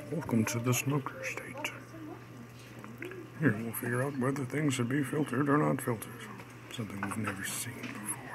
Welcome to the smoker state. Here we'll figure out whether things should be filtered or not filtered. Something we've never seen before.